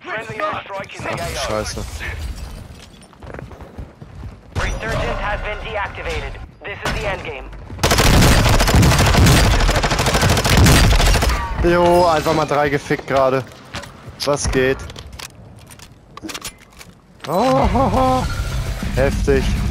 Friendly airstrike in the Ach, AO. scheiße. Resurgent has been deactivated. This is the endgame. Jo, einfach mal 3 gefickt gerade. Was geht? Oh, ho, ho. Heftig.